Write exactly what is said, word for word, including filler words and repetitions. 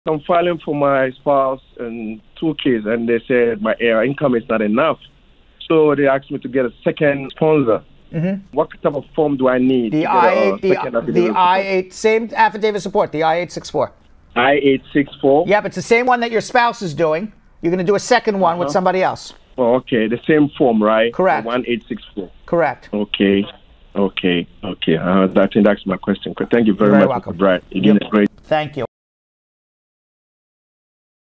I'm filing for my spouse and two kids, and they said my uh, income is not enough. So they asked me to get a second sponsor. Mm-hmm. What type of form do I need? The I eight, the, the I eight, same affidavit support, the I eight sixty-four. I eight sixty-four? Yep, it's the same one that your spouse is doing. You're going to do a second one uh-huh. with somebody else. Oh, okay, the same form, right? Correct. one eight six four. Correct. Okay, okay, okay. Uh, I think that's my question. Thank you very, You're very much, welcome. Brad. You did a great. Thank you.